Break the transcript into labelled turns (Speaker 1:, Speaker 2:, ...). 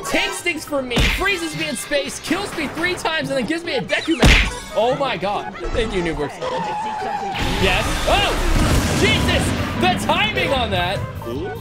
Speaker 1: takes things from me, freezes me in space, kills me 3 times, and then gives me a Deku map. Oh my god. Thank you, Noobworks. Yes. Oh! Jesus! The timing on that!